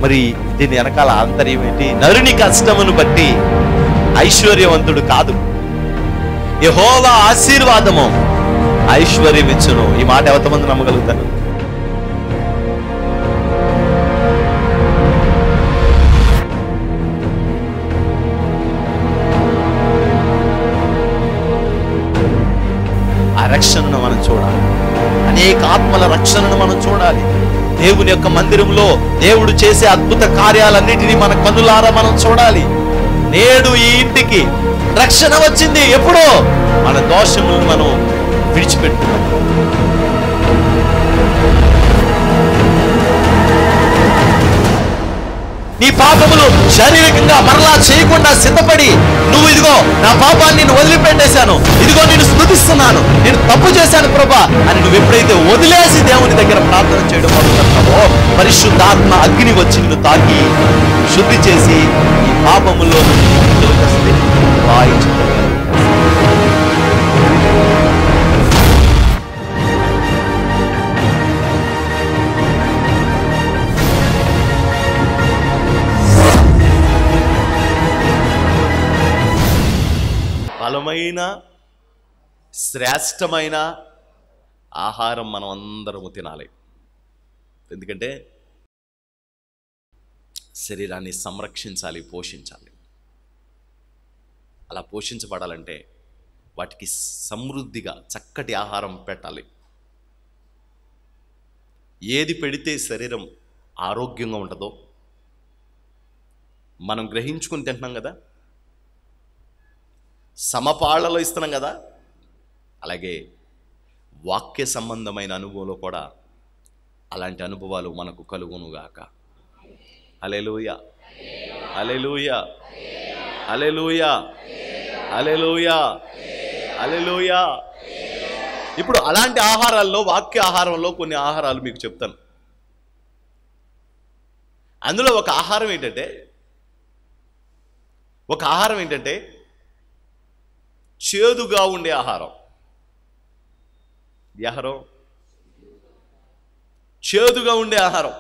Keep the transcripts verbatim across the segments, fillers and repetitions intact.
మరి దీని వెనకాల ఆంతర్యం ఏంటి? నరుని కష్టమును బట్టి ఐశ్వర్యవంతుడు కాదు, యెహోవా ఆశీర్వాదము ఐశ్వర్యం ఇచ్చును. ఈ మాట ఎంతమంది నమ్మగలుగుతారు? ఆ రక్షణను మనం చూడాలి, అనేక ఆత్మల రక్షణను మనం చూడాలి. దేవుని యొక్క మందిరంలో దేవుడు చేసే అద్భుత కార్యాలన్నిటినీ మన కన్నులారా మనం చూడాలి. నేడు ఈ ఇంటికి రక్షణ వచ్చింది. ఎప్పుడో మన దోషములను మనం విడిచిపెట్టుకున్నాం. నీ పాపములు శారీరకంగా మరలా చేయకుండా సిద్ధపడి, నువ్వు ఇదిగో నా పాపాన్ని నేను వదిలిపెట్టేశాను, ఇదిగో నేను స్తుతిస్తున్నాను, నేను తప్పు చేశాను ప్రభా అని నువ్వు ఎప్పుడైతే వదిలేసి దేవుని దగ్గర ప్రార్థన చేయడం మొదలుపెడతావో, పరిశుద్ధాత్మ అగ్ని వచ్చి నిన్ను తాకి శుద్ధి చేసి ఈ పాపములో వాయించగలరు. బలమైన శ్రేష్టమైన ఆహారం మనం అందరము తినాలి. ఎందుకంటే శరీరాన్ని సంరక్షించాలి, పోషించాలి. అలా పోషించబడాలంటే వాటికి సమృద్ధిగా చక్కటి ఆహారం పెట్టాలి. ఏది పెడితే శరీరం ఆరోగ్యంగా ఉంటుందో మనం గ్రహించుకుని తింటున్నాం కదా, సమపాళ్లలో ఇస్తున్నాం కదా, అలాగే వాక్య సంబంధమైన అనుభవంలో కూడా అలాంటి అనుభవాలు మనకు కలుగునుగాక. హల్లెలూయా, హల్లెలూయా, హల్లెలూయా, హల్లెలూయా, హల్లెలూయా. ఇప్పుడు అలాంటి ఆహారాల్లో, వాక్య ఆహారంలో కొన్ని ఆహారాలు మీకు చెప్తాను. అందులో ఒక ఆహారం ఏంటంటే ఒక ఆహారం ఏంటంటే చేదుగా ఉండే ఆహారం. ఈ ఆహారం చేదుగా ఉండే ఆహారం.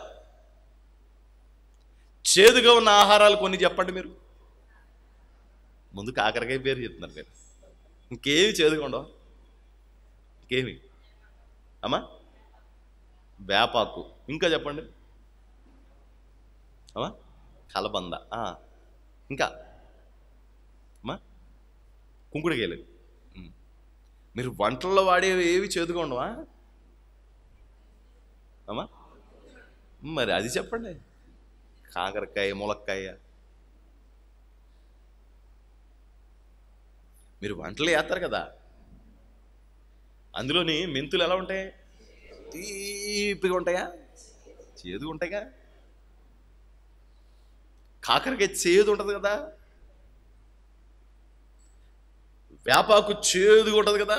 చేదుగా ఉన్న ఆహారాలు కొన్ని చెప్పండి మీరు. ముందు కాకరకాయ పేరు చెప్తున్నారు మీరు, ఇంకేమి చేదుగా ఉండవు. ఇంకేమి అమ్మా? వేపాకు. ఇంకా చెప్పండి అమ్మా? కలబంద. ఇంకా అమ్మా? కుంకుడుకాయలు. మీరు వంటల్లో వాడేవి ఏవి చేదుగా ఉండవా అమ్మా? మరి అది చెప్పండి. కాకరకాయ, ములక్కాయ. మీరు వంటలు వేస్తారు కదా, అందులోని మెంతులు ఎలా ఉంటాయి? తీపిగా ఉంటాయా? చేదుగా ఉంటాయిగా. కాకరకాయ చేదు ఉంటుంది కదా, వేపాకు చేదుగా ఉంటుంది కదా.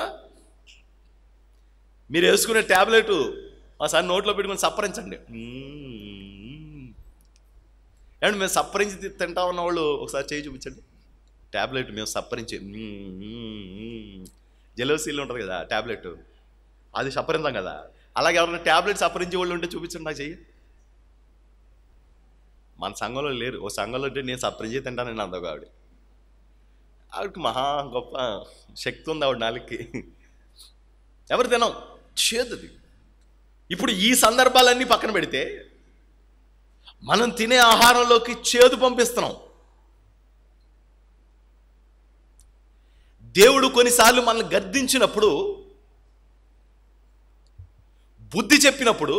మీరు వేసుకునే ట్యాబ్లెట్ ఒకసారి నోట్లో పెట్టుకొని సప్పరించండి. ఏమంటే మేము సప్పరించి తింటా ఉన్న వాళ్ళు ఒకసారి చేయి చూపించండి. ట్యాబ్లెట్ మేము సప్పరించి, జెలోసీలు ఉంటుంది కదా ట్యాబ్లెట్, అది సప్పరించాం కదా. అలాగే ఎవరైనా ట్యాబ్లెట్ సప్పరించే వాళ్ళు ఉంటే చూపించండి నాకు చెయ్యి. మన సంఘంలో లేరు. ఓ సంఘంలో ఉంటే నేను సప్పరించి తింటానని అందగా ఆవిడ. ఆవిడకి మహా గొప్ప శక్తి ఉంది ఆవిడ నాలుగుకి. ఎవరు తినం, చేదుది. ఇప్పుడు ఈ సందర్భాలన్నీ పక్కన పెడితే మనం తినే ఆహారంలోకి చేదు పంపిస్తున్నాం. దేవుడు కొన్నిసార్లు మనల్ని గద్దించినప్పుడు, బుద్ధి చెప్పినప్పుడు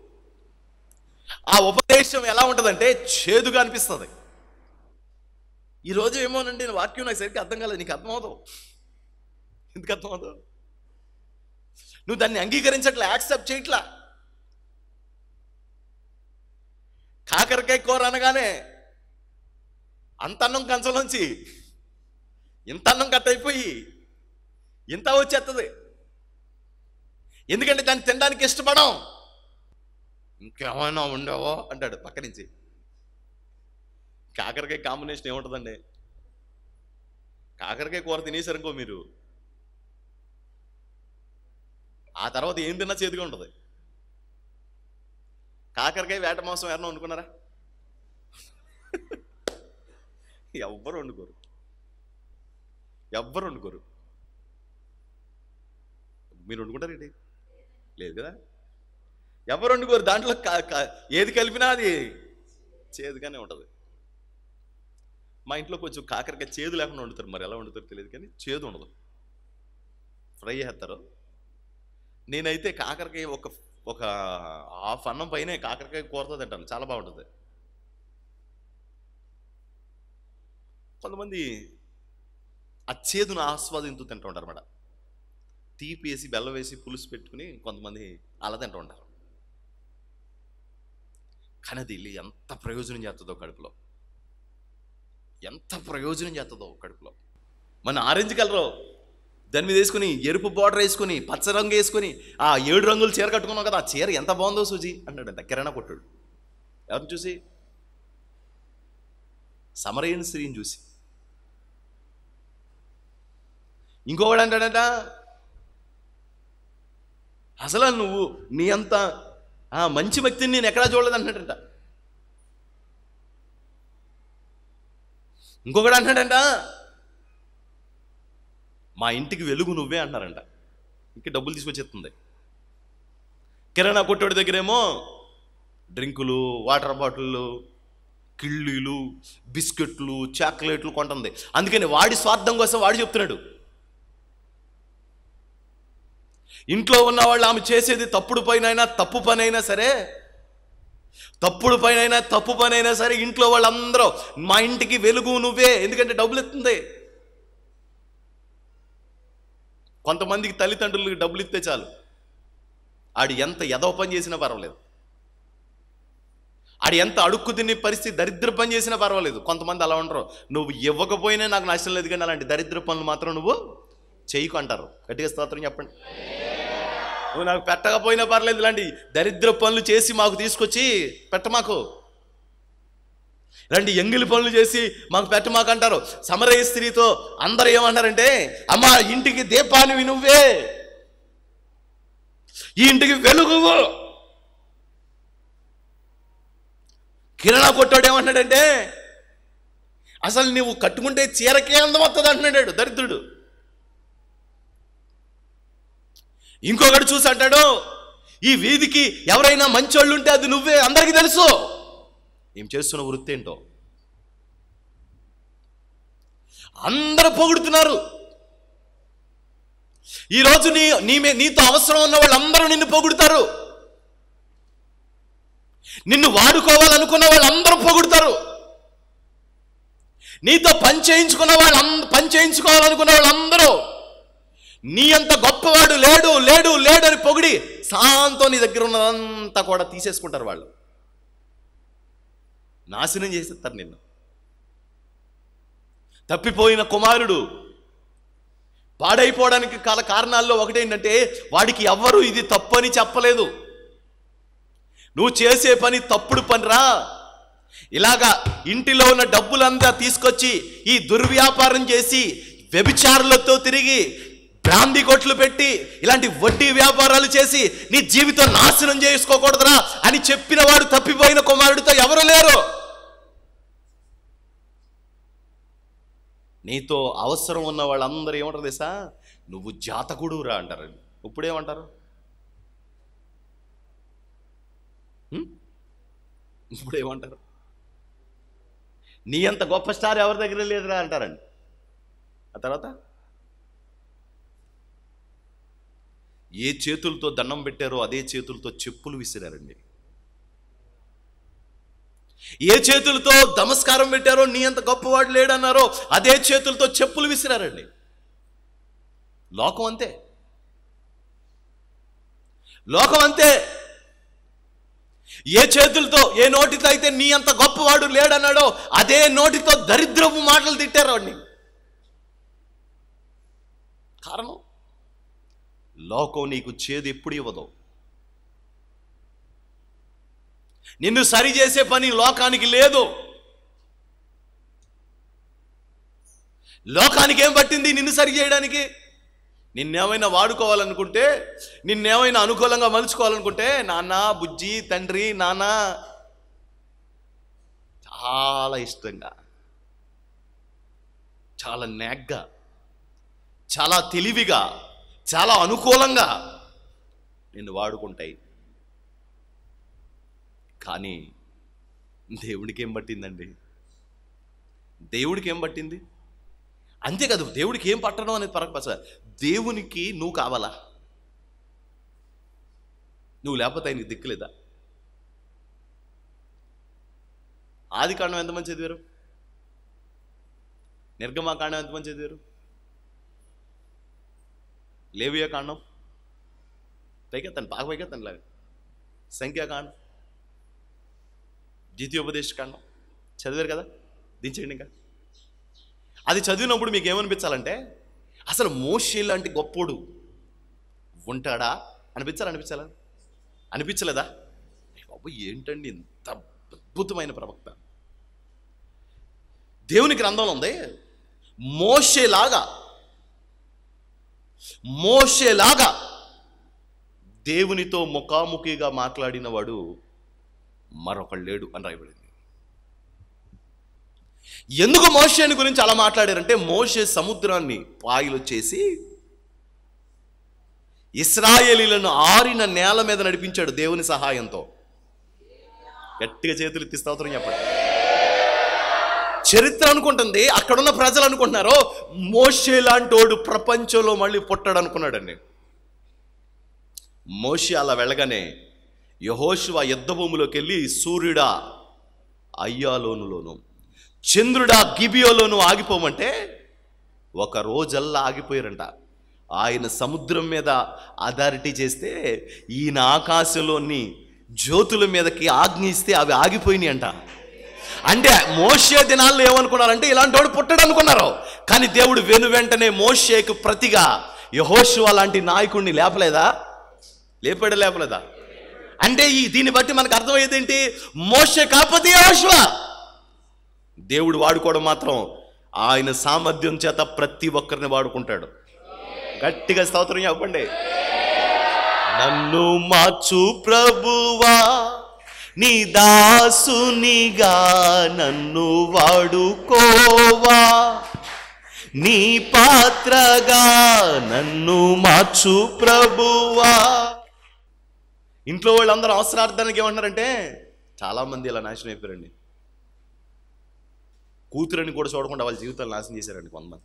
ఆ ఉపదేశం ఎలా ఉంటుందంటే చేదుగా అనిపిస్తుంది. ఈరోజు ఏమోనండి వాక్యం నాకు సరిగ్గా అర్థం కాలేదు. నీకు అర్థమవుతావు. ఎందుకు అర్థమవుతావు? నువ్వు దాన్ని అంగీకరించట్లే, యాక్సెప్ట్ చేయట్లా. కాకరకాయ కూర అనగానే అంత అన్నం కంచంలోంచి ఇంత అన్నం కట్ అయిపోయి ఇంత వచ్చేస్తుంది. ఎందుకంటే దాన్ని తినడానికి ఇష్టపడం. ఇంకేమైనా ఉండవో అంటాడు పక్క నుంచి. కాకరకాయ కాంబినేషన్ ఏముంటుందండి? కాకరకాయ కూర తినేసారనుకో మీరు, ఆ తర్వాత ఏం తిన్నా చేదుగా ఉంటుంది. కాకరకాయ వేట మాంసం ఎవరన్నా వండుకున్నారా? ఎవ్వరు వండుకోరు, ఎవ్వరు వండుకోరు. మీరు వండుకుంటారండి? లేదు కదా, ఎవరు వండుకోరు. దాంట్లో ఏది కలిపినా అది చేదుగానే ఉంటుంది. మా ఇంట్లో కొంచెం కాకరకాయ చేదు లేకుండా వండుతారు, మరి ఎలా వండుతారో తెలియదు కానీ చేదు ఉండదు, ఫ్రై చేస్తారు. నేనైతే కాకరకాయ ఒక ఒక హాఫ్ అన్నం పైన కాకరకాయ కూరతో తింటాను, చాలా బాగుంటుంది. కొంతమంది ఆ చేదును ఆస్వాదించు తింటూ ఉంటారు అన్నమాట. తీపి వేసి బెల్లం వేసి పులుసు పెట్టుకుని కొంతమంది అలా తింటూ ఉంటారు. కానీ అది ఎంత ప్రయోజనం చేస్తుందో కడుపులో, ఎంత ప్రయోజనం చేస్తుందో కడుపులో. మన ఆరెంజ్ కలర్ దాని మీద వేసుకుని, ఎరుపు బార్డర్ వేసుకుని, పచ్చ రంగు వేసుకుని, ఆ ఏడు రంగులు చీర కట్టుకున్నాం కదా, ఆ చీర ఎంత బాగుందో సూజీ అన్నాడంట కిరాణా కొట్టాడు. ఎవరిని చూసి? సమరయణ స్త్రీని చూసి. ఇంకొకడు అంటాడంట, అసలు నువ్వు నీ అంత మంచి వ్యక్తిని నేను ఎక్కడా చూడలేదు అంటాడంట. ఇంకొకడు అంటాడంట, మా ఇంటికి వెలుగు నువ్వే అంటారంట. ఇంక డబ్బులు తీసుకొచ్చేస్తుంది. కిరాణా కొట్టోడి దగ్గరేమో డ్రింకులు, వాటర్ బాటిళ్ళు, కిళ్ళీలు, బిస్కెట్లు, చాక్లెట్లు కొంటుంది. అందుకని వాడి స్వార్థం కోసం వాడు చెప్తున్నాడు. ఇంట్లో ఉన్న వాళ్ళు ఆమె చేసేది తప్పుడు పైనైనా తప్పు పని అయినా సరే, తప్పుడు పైనైనా తప్పు పని అయినా సరే, ఇంట్లో వాళ్ళందరూ మా ఇంటికి వెలుగు నువ్వే, ఎందుకంటే డబ్బులు ఎత్తుంది. కొంతమందికి తల్లిదండ్రులకి డబ్బులు ఇస్తే చాలు, ఆడు ఎంత ఎదవ పని చేసినా పర్వాలేదు, ఆడు ఎంత అడుక్కు తినే పరిస్థితి దరిద్ర పని చేసినా పర్వాలేదు. కొంతమంది అలా ఉండరు, నువ్వు ఇవ్వకపోయినా నాకు నష్టం లేదు కానీ అలాంటి దరిద్ర పనులు మాత్రం నువ్వు చేయకు అంటారు. గట్టిగా స్తోత్రం చెప్పండి. నువ్వు నాకు పెట్టకపోయినా పర్లేదు, ఇలాంటి దరిద్ర పనులు చేసి మాకు తీసుకొచ్చి పెట్ట మాకు, ఇలాంటి ఎంగిలి పనులు చేసి మాకు పెట్ట మాకు అంటారు. సమరయ స్త్రీతో అందరూ ఏమన్నారంటే, అమ్మా ఇంటికి దీపానివి నువ్వే, ఈ ఇంటికి వెలుగు. కిరాణా కొట్టాడు ఏమంటున్నాడంటే, అసలు నువ్వు కట్టుకుంటే చీరకే అందం వస్తుంది అంటున్నాడు దరిద్రుడు. ఇంకొకటి చూసి అంటాడు, ఈ వీధికి ఎవరైనా మంచోళ్ళు ఉంటే అది నువ్వే, అందరికీ తెలుసు ఏం చేస్తున్న వృత్తి ఏంటో. అందరూ పొగుడుతున్నారు. ఈరోజు నీ నీ నీతో అవసరం ఉన్న వాళ్ళందరూ నిన్ను పొగుడుతారు. నిన్ను వాడుకోవాలనుకున్న వాళ్ళందరూ పొగుడుతారు. నీతో పని చేయించుకున్న వాళ్ళు పని చేయించుకోవాలనుకున్న వాళ్ళందరూ నీ అంత గొప్పవాడు లేడు లేడు లేడు అని పొగిడి శాంతం నీ దగ్గర ఉన్నదంతా కూడా తీసేసుకుంటారు. వాళ్ళు నాశనం చేసేస్తారు నిన్ను. తప్పిపోయిన కుమారుడు పాడైపోవడానికి కాల కారణాల్లో ఒకటేంటంటే, వాడికి ఎవ్వరూ ఇది తప్పని చెప్పలేదు. నువ్వు చేసే పని తప్పుడు పనిరా, ఇలాగా ఇంటిలో ఉన్న డబ్బులంతా తీసుకొచ్చి ఈ దుర్వ్యాపారం చేసి వ్యభిచారులతో తిరిగి బ్రాంది కొట్లు పెట్టి ఇలాంటి వడ్డీ వ్యాపారాలు చేసి నీ జీవితం నాశనం చేసుకోకూడదురా అని చెప్పిన వాడు తప్పిపోయిన కుమారుడితో ఎవరు లేరు. నీతో అవసరం ఉన్న వాళ్ళందరూ ఏమంటారు తెలుసా, నువ్వు జాతకుడు రా అంటారు. ఇప్పుడేమంటారు, ఇప్పుడు ఏమంటారు, నీ అంత గొప్ప స్టార్ ఎవరి దగ్గర లేదురా అంటారండి. ఆ తర్వాత ఏ చేతులతో దండం పెట్టారో అదే చేతులతో చెప్పులు విసిరారండి. ఏ చేతులతో నమస్కారం పెట్టారో, నీ అంత గొప్పవాడు లేడన్నారో అదే చేతులతో చెప్పులు విసిరారండి. లోకం అంతే, లోకం అంతే. ఏ చేతులతో ఏ నోటితో అయితే నీ అంత గొప్పవాడు లేడన్నాడో అదే నోటితో దరిద్రపు మాటలు తిట్టారు వాడిని. కారణం, లోకం నీకు చేదు ఎప్పుడు ఇవ్వదు. నిన్ను సరి చేసే పని లోకానికి లేదు. లోకానికి ఏం పట్టింది నిన్ను సరి చేయడానికి? నిన్నేమైనా వాడుకోవాలనుకుంటే, నిన్నేమైనా అనుకూలంగా మలుచుకోవాలనుకుంటే, నాన్న, బుజ్జి, తండ్రి, నాన్న చాలా ఇష్టంగా, చాలా నేగ్గా, చాలా తెలివిగా, చాలా అనుకూలంగా నిన్ను వాడుకుంటాయి. కానీ దేవుడికి ఏం పట్టిందండి? దేవుడికి ఏం పట్టింది? అంతేకాదు, దేవుడికి ఏం పట్టడం అనేది పరపస. దేవునికి నువ్వు కావాలా? నువ్వు లేకపోతే ఆయనకి దిక్కులేదా? ఆది కాండం ఎంతమంది చదివారు? నిర్గమాకాండం ఎంతమంది చదివారు? లేవియా కాండం పైకెత్తండి, బాగా పైకెత్తండి. లాగా సంఖ్యాకాండం, ద్వితీయోపదేశ కాండం చదివారు కదా? దించండి. ఇంకా అది చదివినప్పుడు మీకు ఏమనిపించాలంటే, అసలు మోషే లాంటి గొప్పోడు ఉంటాడా అనిపించాలి. అనిపించాలా? అనిపించలేదా? బాబు ఏంటండి ఇంత అద్భుతమైన ప్రవక్త! దేవుని గ్రంథంలో ఉంది, మోషేలాగా మోషేలాగా దేవునితో ముఖాముఖిగా మాట్లాడిన వాడు మరొకడు లేడు అని రాయబడింది. ఎందుకు మోషేని గురించి అలా మాట్లాడారంటే, మోషే సముద్రాన్ని పాయలు చేసి ఇశ్రాయేలీలను ఆరిన నేల మీద నడిపించాడు దేవుని సహాయంతో. గట్టిగా చేతులు ఎత్తి స్తోత్రం చెప్పండి. చరిత్ర అనుకుంటుంది, అక్కడున్న ప్రజలు అనుకుంటున్నారు మోషే లాంటోడు ప్రపంచంలో మళ్ళీ పుట్టాడు అనుకున్నాడండి. మోషే అలా వెళ్ళగానే యెహోషువ యుద్ధ భూమిలోకి వెళ్ళి, సూర్యుడా అయ్యాలోనులోను, చంద్రుడా గిబియోలోను ఆగిపోమంటే ఒక రోజల్లా ఆగిపోయారంట. ఆయన సముద్రం మీద అథారిటీ చేస్తే ఈయన ఆకాశంలోని జ్యోతుల మీదకి ఆజ్ఞ ఇస్తే అవి ఆగిపోయినాయి అంట. అంటే మోషే దినాల్లో ఏమనుకున్నారంటే ఇలాంటి వాడు పుట్టడు అనుకున్నారు. కానీ దేవుడు వెను వెంటనే మోషేకు ప్రతిగా యెహోషువ లాంటి నాయకుడిని లేపలేదా? లేపాడా? లేపలేదా? అంటే ఈ దీన్ని బట్టి మనకు అర్థమయ్యేది ఏంటి? మోషే కాకపోతే యెహోషువ. దేవుడు వాడుకోవడం మాత్రం ఆయన సామర్థ్యం చేత ప్రతి ఒక్కరిని వాడుకుంటాడు. గట్టిగా స్తోత్రం చెప్పండి. నన్ను మార్చు ప్రభువా, నీ దాసునిగా నన్ను వాడుకోవా, నీ పాత్రగా నన్ను మార్చు ప్రభువా. ఇంట్లో వాళ్ళందరూ అవసరార్థానికి ఏమంటున్నారంటే, చాలామంది ఇలా నాశనం అయిపోయారండి. కూతురని కూడా చూడకుండా వాళ్ళ జీవితాలు నాశనం చేశారండి. కొంతమంది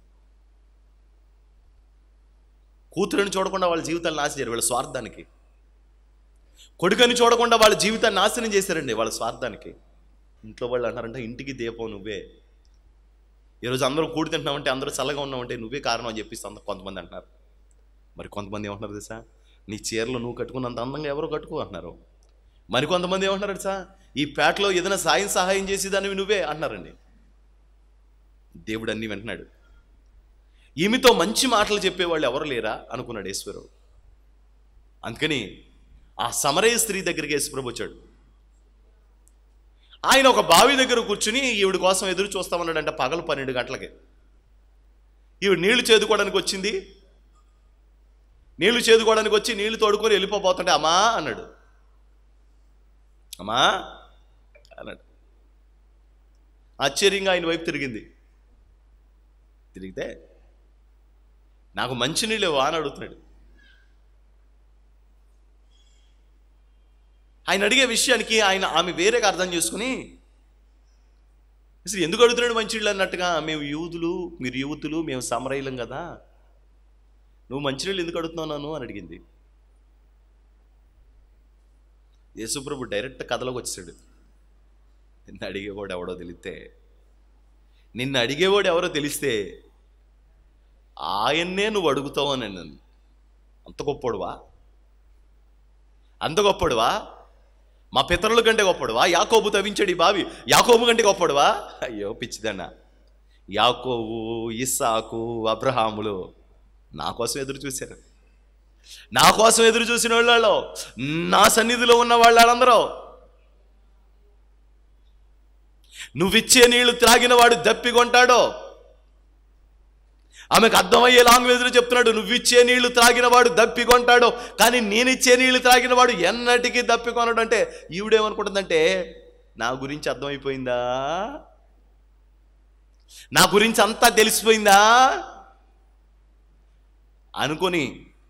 కూతురని చూడకుండా వాళ్ళ జీవితాలు నాశనం చేశారు వీళ్ళ స్వార్థానికి. కొడుకని చూడకుండా వాళ్ళ జీవితాన్ని నాశనం చేశారండి వాళ్ళ స్వార్థానికి. ఇంట్లో వాళ్ళు అంటారంటే, ఇంటికి దీపం నువ్వే. ఈరోజు అందరూ కూడి తింటున్నామంటే, అందరూ చల్లగా ఉన్నామంటే నువ్వే కారణం అని చెప్పేసి అందరూ కొంతమంది అంటున్నారు. మరి కొంతమంది ఏమంటున్నారు తెలుసా? నీ చీరలు నువ్వు కట్టుకున్నంత అందంగా ఎవరో కట్టుకో అంటున్నారు. మరి కొంతమంది ఏమంటున్నారు తెలుసా? ఈ పేటలో ఏదైనా సాయం సహాయం చేసేదానివి నువ్వే అంటున్నారండి. దేవుడు అన్నీ వింటున్నాడు. ఈమెతో మంచి మాటలు చెప్పేవాళ్ళు ఎవరు లేరా అనుకున్నాడు యేసుప్రభు. అందుకని ఆ సమరయ స్త్రీ దగ్గరికి యేసుప్రభు వచ్చాడు. ఆయన ఒక బావి దగ్గర కూర్చుని ఈవిడ కోసం ఎదురు చూస్తామన్నాడంట. పగలు పన్నెండు గంటలకి ఈవిడ నీళ్లు చేదుకోవడానికి వచ్చింది. నీళ్లు చేదుకోవడానికి వచ్చి నీళ్లు తోడుకొని వెళ్ళిపోతుంటే, అమ్మా అన్నాడు. అమ్మా అన్నాడు. ఆశ్చర్యంగా ఆయన వైపు తిరిగింది. తిరిగితే, నాకు మంచి నీళ్ళు ఇవ్వా అని అడుగుతున్నాడు. ఆయన అడిగే విషయానికి ఆయన ఆమె వేరేగా అర్థం చేసుకుని, అసలు ఎందుకు అడుగుతున్నాడు మంచినీళ్ళు అన్నట్టుగా, మేము యూదులు, మీరు యువతులు, మేము సమరయులం కదా, నువ్వు మంచినీళ్ళు ఎందుకు అడుగుతున్నావు నన్ను అని అడిగింది. యేసుప్రభు డైరెక్ట్ కథలోకి వచ్చాడు. నిన్ను అడిగేవాడు ఎవడో తెలిస్తే నిన్ను అడిగేవాడు ఎవరో తెలిస్తే ఆయన్నే నువ్వు అడుగుతావు అని నన్ను. అంత గొప్పడువా? అంత గొప్పడువా? మా పితరుల కంటే గొప్పడువా? యాకోబు తవ్వించాడు ఈ బావి, యాకోబు కంటే గొప్పడువా? అయ్యో పిచ్చిదన్న. యాకోబు, ఇస్సాకు, అబ్రహాములు నా కోసం ఎదురు చూశారు. నా కోసం ఎదురు చూసిన వాళ్ళు, నా సన్నిధిలో ఉన్న వాళ్ళందరూ, నువ్విచ్చే నీళ్లు త్రాగిన వాడు దప్పికొంటాడో. ఆమెకు అర్థమయ్యే లాంగ్వేజ్లో చెప్తున్నాడు, నువ్విచ్చే నీళ్లు త్రాగిన వాడు దప్పికొంటాడో, కానీ నేనిచ్చే నీళ్లు త్రాగిన వాడు ఎన్నటికీ దప్పికొనడు. అంటే ఈవిడేమనుకుంటుందంటే, నా గురించి అర్థమైపోయిందా, నా గురించి అంతా తెలిసిపోయిందా అనుకొని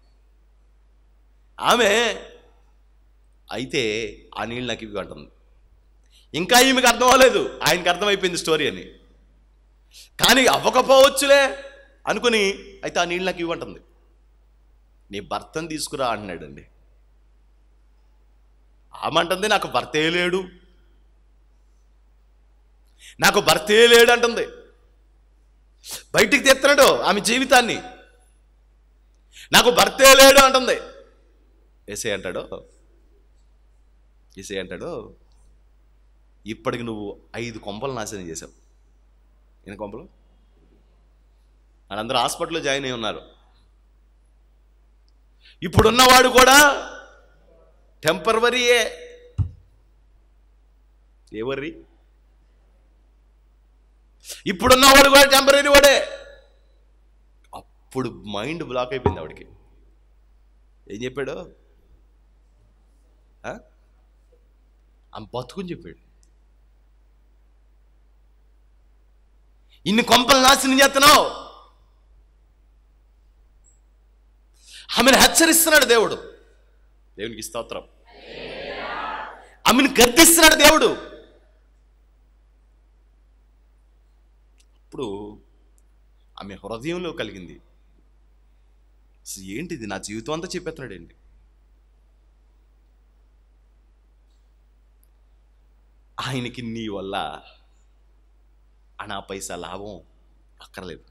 ఆమె అయితే ఆ నీళ్ళు నాకు ఇవి అంటుంది. ఇంకా ఈమెకి అర్థం అవ్వలేదు, ఆయనకి అర్థమైపోయింది స్టోరీ అని. కానీ అవ్వకపోవచ్చులే అనుకుని అయితే ఆ నీళ్ళు నాకు ఇవ్వంటుంది. నీ భర్తను తీసుకురా అంటున్నాడండి. ఆమంటుంది నాకు భర్తే లేడు, నాకు భర్తే లేడు అంటుంది. బయటికి తెస్తున్నాడు ఆమె జీవితాన్ని. నాకు భర్తే లేడు అంటుంది. ఏసే అంటాడు ఏసే అంటాడు ఇప్పటికి నువ్వు ఐదు కొంపలు నాశనం చేసావు. ఎన్ని కొంపలు? వాళ్ళందరూ హాస్పిటల్లో జాయిన్ అయి ఉన్నారు. ఇప్పుడున్నవాడు కూడా టెంపరవరీయే. ఏ వర్రీ? ఇప్పుడున్నవాడు కూడా టెంపరరీ వాడే. అప్పుడు మైండ్ బ్లాక్ అయిపోయింది ఆవిడికి. ఏం చెప్పాడు? ఆమె బతుకుని చెప్పాడు. ఇన్ని కొంపలు నాశనం చేస్తున్నావు. ఆమెను హెచ్చరిస్తున్నాడు దేవుడు. దేవునికి స్తోత్రం. ఆమెను గద్దిస్తున్నాడు దేవుడు. అప్పుడు ఆమె హృదయంలో కలిగింది, ఏంటిది నా జీవితం అంతా చెప్పేస్తున్నాడు ఏంటి. ఆయనకి నీ వల్ల అనా పైసా లాభం అక్కర్లేదు.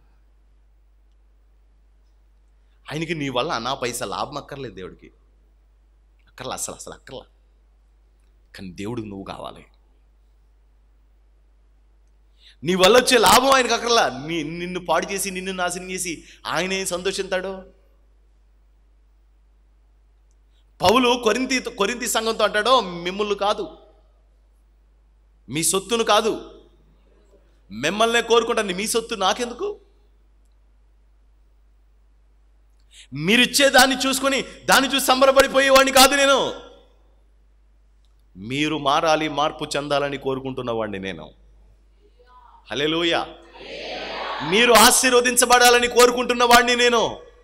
ఆయనకి నీ వల్ల అనా పైసా లాభం అక్కర్లేదు. దేవుడికి అక్కర్లా, అసలు అసలు అక్కర్లా. కానీ దేవుడికి నువ్వు కావాలి. నీ వల్ల వచ్చే లాభం ఆయనకు అక్కర్లా. నీ నిన్ను పాడు చేసి నిన్ను నాశనం చేసి ఆయన ఏం సంతోషిస్తాడు? పౌలు కొరింథీ కొరింథీ సంఘంతో అంటాడో, మిమ్మల్ని కాదు, మీ సొత్తును కాదు, మిమ్మల్నే కోరుకుంటాను. మీ సొత్తు నాకెందుకు? మీరిచ్చే దాన్ని చూసుకొని దాన్ని చూసి సంబరపడిపోయేవాడిని కాదు నేను. మీరు మారాలి, మార్పు చెందాలని కోరుకుంటున్నవాడిని నేను. హల్లెలూయా. మీరు ఆశీర్వదించబడాలని కోరుకుంటున్న వాడిని నేను.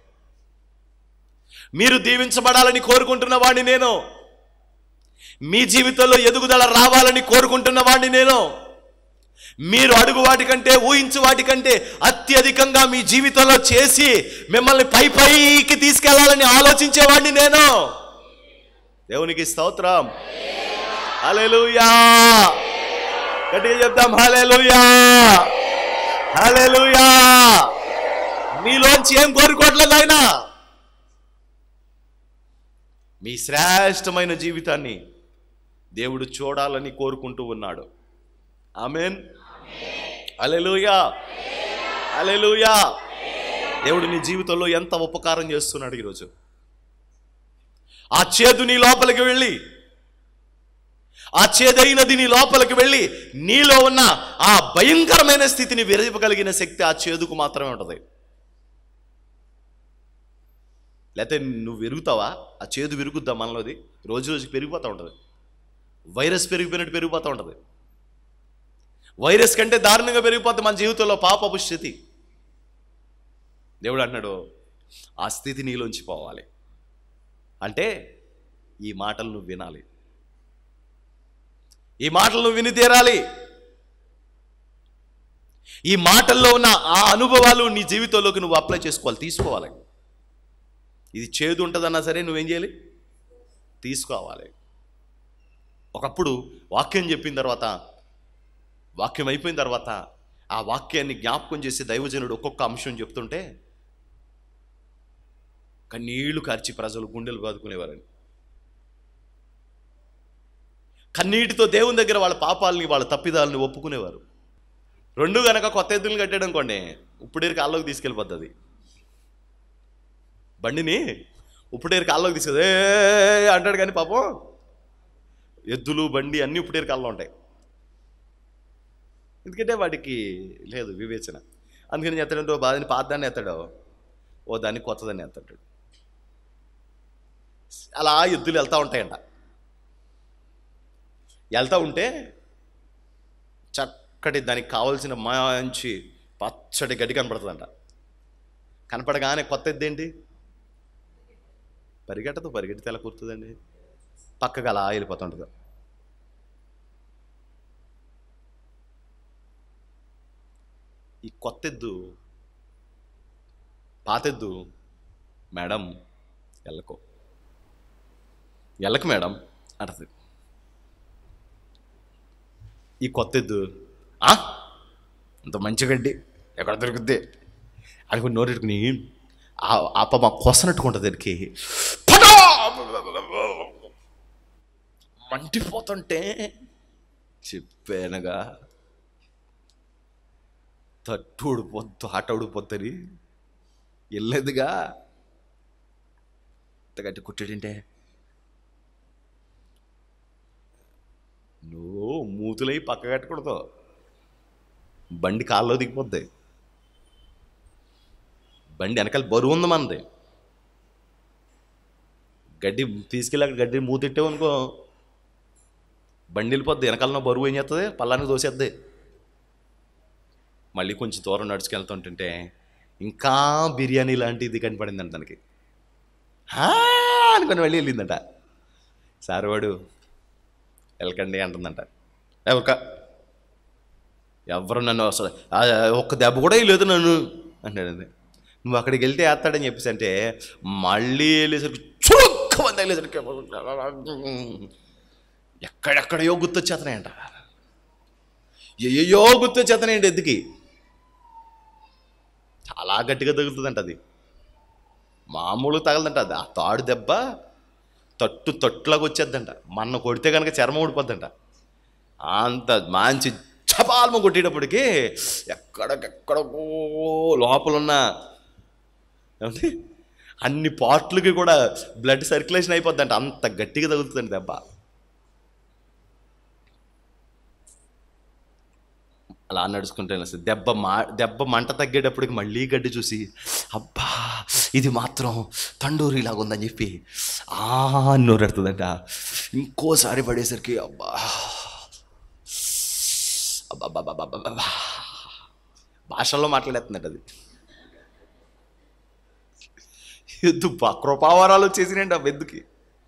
మీరు దీవించబడాలని కోరుకుంటున్న వాడిని నేను. మీ జీవితంలో ఎదుగుదల రావాలని కోరుకుంటున్న వాడిని నేను. మీరు అడుగు వాటికంటే, ఊహించు వాటికంటే అత్యధికంగా మీ జీవితంలో చేసి మిమ్మల్ని పై పైకి తీసుకెళ్లాలని ఆలోచించేవాడిని నేను. దేవునికి స్తోత్రం. హల్లెలూయా. గట్టిగా చెప్దాం హల్లెలూయా, హల్లెలూయా. మీలోంచి ఏం కోరుకోవట్లేదు ఆయన. మీ శ్రేష్టమైన జీవితాన్ని దేవుడు చూడాలని కోరుకుంటూ ఉన్నాడు. ఆమేన్. హల్లెలూయా, హల్లెలూయా. దేవుడు నీ జీవితంలో ఎంత ఉపకారం చేస్తున్నాడు ఈరోజు. ఆ చేదు నీ లోపలికి వెళ్ళి, ఆ చేదైనది నీ లోపలికి వెళ్ళి నీలో ఉన్న ఆ భయంకరమైన స్థితిని విరవగలిగిన శక్తి ఆ చేదుకు మాత్రమే ఉంటుంది. లేకపోతే నువ్వు విరుగుతావా? ఆ చేదు విరుగుద్దా మనలోది? రోజు రోజుకి పెరిగిపోతూ ఉంటుంది. వైరస్ పెరిగిపోయినట్టు పెరిగిపోతూ ఉంటుంది. వైరస్ కంటే దారుణంగా పెరిగిపోతుంది మన జీవితంలో పాపపు స్థితి. దేవుడు అంటున్నాడు, ఆ స్థితి నీలోంచి పోవాలి అంటే ఈ మాటలు నువ్వు వినాలి. ఈ మాటలు నువ్వు విని తీరాలి. ఈ మాటల్లో ఉన్న ఆ అనుభవాలు నీ జీవితంలోకి నువ్వు అప్లై చేసుకోవాలి, తీసుకోవాలి. ఇది చేదు ఉంటుందన్నా సరే నువ్వేం చేయాలి? తీసుకోవాలి. ఒకప్పుడు వాక్యం చెప్పిన తర్వాత, వాక్యం అయిపోయిన తర్వాత ఆ వాక్యాన్ని జ్ఞాపకం చేసి దైవజనుడు ఒక్కొక్క అంశం చెప్తుంటే కన్నీళ్లు కార్చి ప్రజలు గుండెలు బాదుకునేవారని. కన్నీటితో దేవుని దగ్గర వాళ్ళ పాపాలని, వాళ్ళ తప్పిదాలని ఒప్పుకునేవారు. రెండు గనక కొత్త ఎద్దులు కట్టాడు అనుకోండి, ఉప్పుడేరు కాల్లోకి తీసుకెళ్ళిపోతుంది. బండిని ఉప్పుడేరు కాల్లోకి తీసుకెళ్తే అంటాడు, కానీ పాపం ఎద్దులు బండి అన్నీ ఉప్పుడేరు కాల్లో ఉంటాయి. ఎందుకంటే వాడికి లేదు వివేచన. అందుకని ఎత్తాడంటే ఓ బాధని పాతదాన్ని ఎత్తాడు, ఓ దాన్ని కొత్తదాన్ని ఎత్తాడు. అలా ఎద్దులు వెళ్తూ ఉంటాయంట. వెళ్తూ ఉంటే చక్కటి దానికి కావాల్సిన మంచి పచ్చడి గడ్డి కనపడుతుందంట. కనపడగానే కొత్త ఎద్దు ఏంటి, పరిగెట్టదు. పరిగెడితే ఎలా కూర్తుందండి, పక్కగా అలా వెళ్ళిపోతుంటుంది. ఈ కొత్త ఎద్దు పాతెద్దు, మేడం ఎల్లకో ఎల్లకు మేడం అంటది. ఈ కొత్త ఎద్దు అంత మంచి గడ్డి ఎక్కడ దొరుకుద్ది అనుకుని నోరెట్టుకుని ఆ పాప కొసనట్టుకుంటుంది. దానికి మంటిపోతుంటే చెప్పానుగా తట్టు ఊడిపోద్దు ఆట ఊడిపోతుంది వెళ్ళేదిగా గట్టి కుట్టాడంటే నువ్వు మూతులై పక్క కట్టకూడదు, బండి కాల్లో దిగిపోద్ది. బండి వెనకాల బరువు ఉంది మనది. గడ్డి తీసుకెళ్ళి అక్కడ గడ్డి మూతిట్టావు అనుకో బండి వెళ్ళిపోద్ది. వెనకాల బరువు ఏం చేస్తుంది, పల్లానికి దోసేద్ది. మళ్ళీ కొంచెం దూరం నడుచుకెళ్తుంటుంటే ఇంకా బిర్యానీ లాంటిది కనపడిందంట తనకి. అనుకొని మళ్ళీ వెళ్ళిందంట. సార్ వాడు వెళ్ళకండి అంటుందంట. ఎవరిక ఎవరు నన్ను అసలు ఒక్క దెబ్బ కూడా లేదు నన్ను అంటాడండి. నువ్వు అక్కడికి వెళ్తే వేస్తాడని చెప్పేసి అంటే మళ్ళీ వెళ్ళేసరికి చురుక్కుమంది వెళ్ళేసరికి ఎక్కడెక్కడయో గుర్తొచ్చేతనాయంట. ఏయో గుర్తొచ్చేతనాయండి ఎద్దుకి. చాలా గట్టిగా తగులుతుందంట అది, మామూలు తగలదంట. అది ఆ తాడు దెబ్బ తట్టు తట్టులాగా వచ్చేద్దంట. మన కొడితే కనుక చర్మం ఊడిపోద్దంట. అంత మంచి చపాల్మ కొట్టేటప్పటికి ఎక్కడికెక్కడికో లోపలున్న ఏమంటే అన్ని పార్ట్లకి కూడా బ్లడ్ సర్క్యులేషన్ అయిపోద్దంట. అంత గట్టిగా తగులుతుందండి దెబ్బ. అలా నడుచుకుంటే దెబ్బ మా దెబ్బ మంట తగ్గేటప్పటికి మళ్ళీ గడ్డి చూసి అబ్బా ఇది మాత్రం తండూరిలాగా ఉందని చెప్పి ఆ నోరెడుతుందంట. ఇంకోసారి పడేసరికి అబ్బా అబ్బాబ్బాబ్బాబ్బా భాషల్లో మాట్లాడేస్తుందంట అది. ఎద్దు కృపావరాలు వచ్చేసినండి ఆ ఎద్దుకి.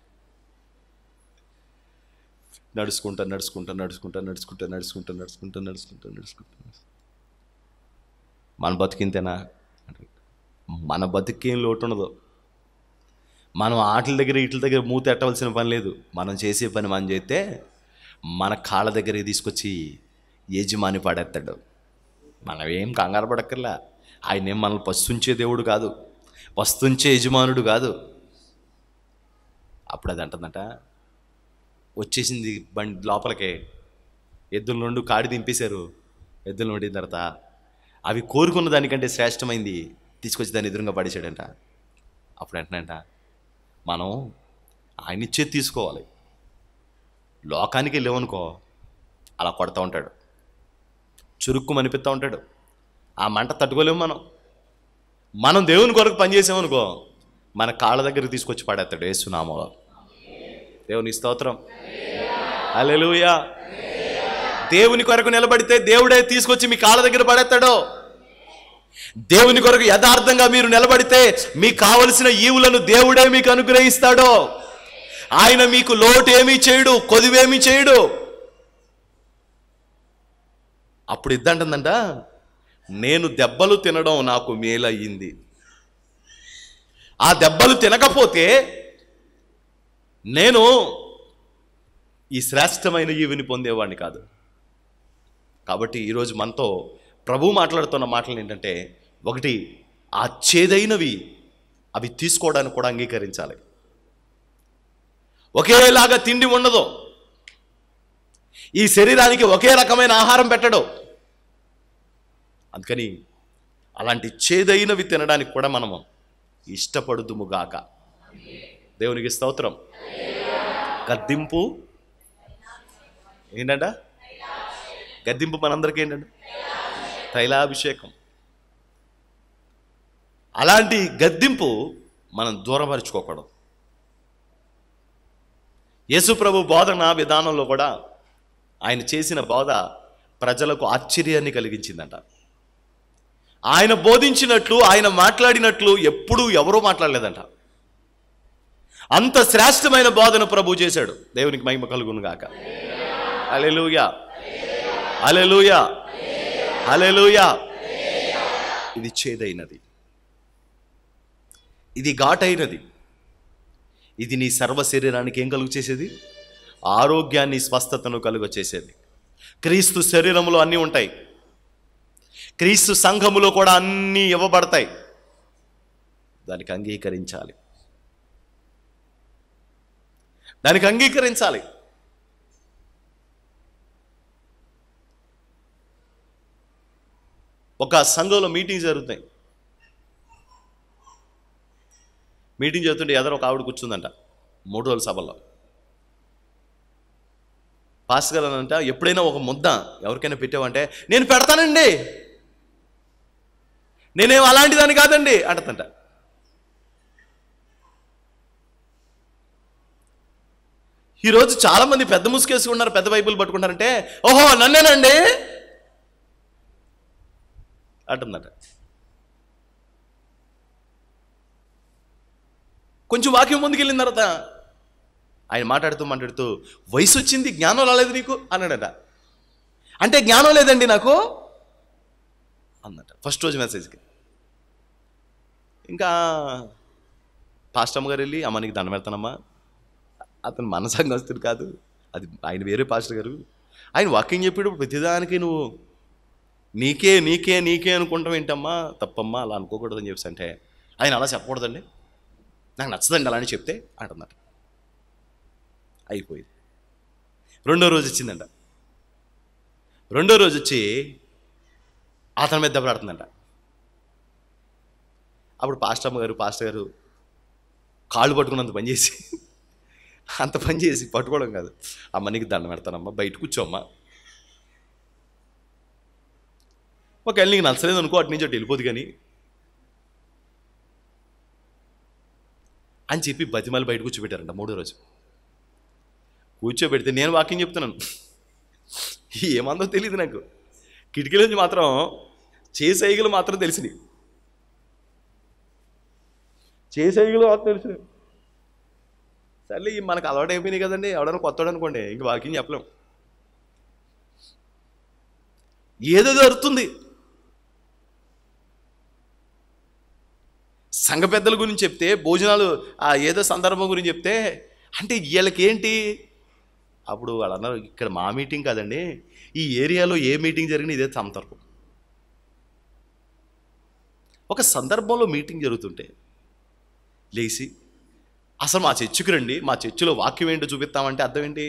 నడుచుకుంటా నడుచుకుంటా నడుచుకుంటా నడుచుకుంటా నడుచుకుంటా నడుచుకుంటా నడుచుకుంటా నడుచుకుంటా మన బతికింతేనా? మన బతికేం లోటు ఉండదు. మనం ఆటల దగ్గర వీటి దగ్గర మూత ఎట్టవలసిన పని లేదు. మనం చేసే పని మనం చేస్తే మన కాళ్ళ దగ్గరికి తీసుకొచ్చి యజమాని పాడేస్తాడు. మనం ఏం కంగారు పడక్కర్లా. ఆయన ఏం మనల్ని పస్తుంచే దేవుడు కాదు, పస్తుంచే యజమానుడు కాదు. అప్పుడు అది అంటుందంట వచ్చేసింది బండి లోపలికే. ఎద్దుల నుండి కాడి దింపేశారు. ఎద్దులు వండిన తర్వాత అవి కోరుకున్న దానికంటే శ్రేష్టమైంది తీసుకొచ్చి దాన్ని ఎదురుగా పడేసాడంట. అప్పుడు అంటున్నాయంట మనం ఆయన ఇచ్చేది తీసుకోవాలి. లోకానికి వెళ్ళామనుకో అలా కొడతా ఉంటాడు, చురుక్కు మనిపిస్తూ ఉంటాడు. ఆ మంట తట్టుకోలేము మనం. మనం దేవుని కొరకు పనిచేసామనుకో మన కాళ్ళ దగ్గరికి తీసుకొచ్చి పడేస్తాడు యేసునామములో. దేవుని స్తోత్రం, హల్లెలూయా. దేవుని కొరకు నిలబడితే దేవుడే తీసుకొచ్చి మీ కాళ్ళ దగ్గర పడేస్తాడు. దేవుని కొరకు యథార్థంగా మీరు నిలబడితే మీకు కావలసిన ఈవులను దేవుడే మీకు అనుగ్రహిస్తాడు. ఆయన మీకు లోటు ఏమీ చేయడు, కొదివేమీ చేయడు. అప్పుడు ఇద్దంటుందంట నేను దెబ్బలు తినడం నాకు మేలయ్యింది. ఆ దెబ్బలు తినకపోతే నేను ఈ శ్రేష్టమైన ఈవిని పొందేవాడిని కాదు. కాబట్టి ఈరోజు మనతో ప్రభు మాట్లాడుతున్న మాటలు ఏంటంటే, ఒకటి ఆ చేదైనవి అవి తీసుకోవడానికి కూడా అంగీకరించాలి. ఒకేలాగా తిండి ఉండదు. ఈ శరీరానికి ఒకే రకమైన ఆహారం పెట్టడు. అందుకని అలాంటి చేదైనవి తినడానికి కూడా మనము ఇష్టపడుదుముగాక. దేవునికి స్తోత్రం. గద్దింపు ఏంటంట? గద్దింపు మనందరికీ ఏంటంటే తైలాభిషేకం. అలాంటి గద్దింపు మనం దూరపరుచుకోకూడదు. యేసు ప్రభు బోధన విధానంలో కూడా ఆయన చేసిన బోధ ప్రజలకు ఆశ్చర్యాన్ని కలిగించిందంట. ఆయన బోధించినట్లు, ఆయన మాట్లాడినట్లు ఎప్పుడూ ఎవరూ మాట్లాడలేదంట. అంత శ్రేష్టమైన బోధన ప్రభు చేశాడు. దేవునికి మహిమ కలుగును గాక. హల్లెలూయా, హల్లెలూయా, హల్లెలూయా. ఇది చేదైనది, ఇది ఘాటైనది. ఇది నీ సర్వ శరీరానికి ఏం కలుగు చేసేది? ఆరోగ్యాన్ని, స్వస్థతను కలుగ చేసేది. క్రీస్తు శరీరంలో అన్నీ ఉంటాయి, క్రీస్తు సంఘములో కూడా అన్నీ ఇవ్వబడతాయి. దానికి అంగీకరించాలి, దానికి అంగీకరించాలి. ఒక సంఘంలో మీటింగ్ జరుగుతాయి. మీటింగ్ జరుగుతుంటే ఎదర ఒక ఆవిడ కూర్చుందంట మూడు రోజుల సభల్లో. పాస్టర్ గారు అంట, ఎప్పుడైనా ఒక ముద్ద ఎవరికైనా పెట్టావంటే నేను పెడతానండి, నేనేం అలాంటిదాన్ని కాదండి అంటదంట. ఈరోజు చాలామంది పెద్ద ముసుకేసుకున్నారు, పెద్ద బైబిల్ పట్టుకుంటారంటే ఓహో నన్నేనండి అంటుందట. కొంచెం వాక్యం ముందుకెళ్ళిన తర్వాత ఆయన మాట్లాడుతూ మాట్లాడుతూ వయసు వచ్చింది, జ్ఞానం రాలేదు నీకు అన్నాడట. అంటే జ్ఞానం లేదండి నాకు అన్నట ఫస్ట్ రోజు మెసేజ్కి. ఇంకా పాస్టమ్మ గారు వెళ్ళి, అమ్మ నీకు దండం పెడతానమ్మా, అతను మన సంఘస్తుడు కాదు, అది ఆయన వేరే పాస్టర్ గారు, ఆయన వాక్యం చెప్పేటప్పుడు ప్రతిదానికి నువ్వు నీకే నీకే నీకే అనుకుంటాం ఏంటమ్మా, తప్పమ్మా, అలా అనుకోకూడదని చెప్పేసి. అంటే ఆయన అలా చెప్పకూడదండి, నాకు నచ్చదండి అలానే చెప్తే అంటున్నారు. అయిపోయింది. రెండో రోజు వచ్చిందంట. రెండో రోజు వచ్చి అతని మీద దెబ్బలాడుతుందంట. అప్పుడు పాస్టమ్మ గారు పాస్టర్ గారు కాళ్ళు పట్టుకున్నంత పని చేసి, అంత పని చేసి పట్టుకోవడం కాదు, అమ్మ నీకు దండం పెడతానమ్మా, బయట కూర్చోమ్మా, ఒకవేళ నీకు నచ్చలేదు అనుకో అటు నుంచి అటు వెళ్ళిపోదు కానీ అని చెప్పి బతిమాలి బయట కూర్చోబెట్టారంట. మూడో రోజు కూర్చోబెడితే నేను వాక్యం చెప్తున్నాను, ఏమందో తెలియదు నాకు, కిటికీ నుంచి మాత్రం చేసేయగలు మాత్రం తెలిసినాయి, చేసేయగలు మాత్రం తెలిసినాయి. సర్లే మనకు అలవాటు అయిపోయినాయి కదండి, ఎవడన్నా కొత్తవాడు అనుకోండి ఇంక వాక్యం చెప్పలేం, ఏదో జరుగుతుంది. సంఘ పెద్దల గురించి చెప్తే, భోజనాలు ఆ ఏదో సందర్భం గురించి చెప్తే, అంటే వీళ్ళకి ఏంటి అప్పుడు వాళ్ళు అన్నారు, ఇక్కడ మా మీటింగ్ కాదండి, ఈ ఏరియాలో ఏ మీటింగ్ జరిగినా ఇదే సందర్భం. ఒక సందర్భంలో మీటింగ్ జరుగుతుంటే లేచి అసలు మా చర్చికి రండి, మా చర్చిలో వాక్యం ఏంటో చూపిస్తామంటే అర్థం ఏంటి?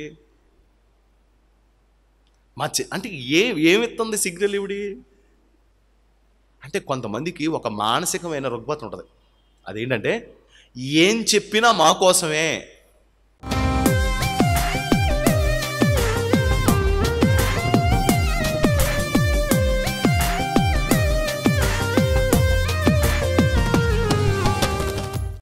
మా చ అంటే ఏ ఏమిస్తుంది సిగ్నల్ ఇవిడి అంటే కొంతమందికి ఒక మానసికమైన రుగ్మత ఉంటుంది. అదేంటంటే ఏం చెప్పినా మా కోసమే